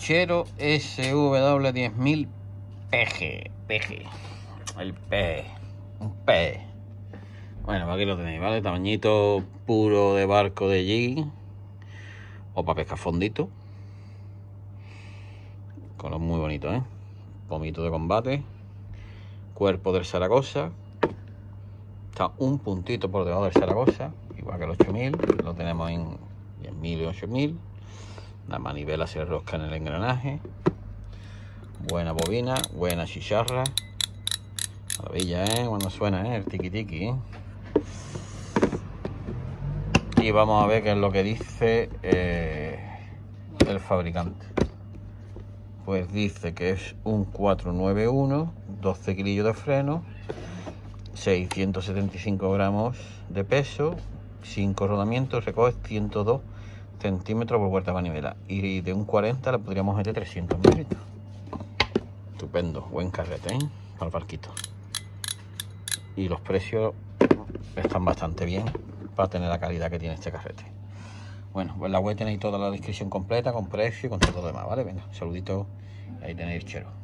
Chero SW10000 PG. El P. Un P. Bueno, aquí lo tenéis, ¿vale? Tamañito puro de barco de allí. O para pescar fondito. Color muy bonito, ¿eh? Pomito de combate. Cuerpo del Zaragoza. Está un puntito por debajo del Zaragoza. Igual que el 8000. Lo tenemos en 10000 y 8000. La manivela se enrosca en el engranaje. Buena bobina, buena chicharra. Maravilla, cuando suena, el tiki tiki, Y vamos a ver qué es lo que dice el fabricante. Pues dice que es un 491, 12 kilillos de freno, 675 gramos de peso, 5 rodamientos, recoge 102 centímetros por vuelta de manivela. Y de un 40 le podríamos meter 300 mililitros. Estupendo, buen carrete, para el barquito. Y los precios están bastante bien para tener la calidad que tiene este carrete. Bueno, pues la web tenéis toda la descripción completa, con precio y con todo lo demás, ¿vale? Venga, saludito, ahí tenéis el Chero.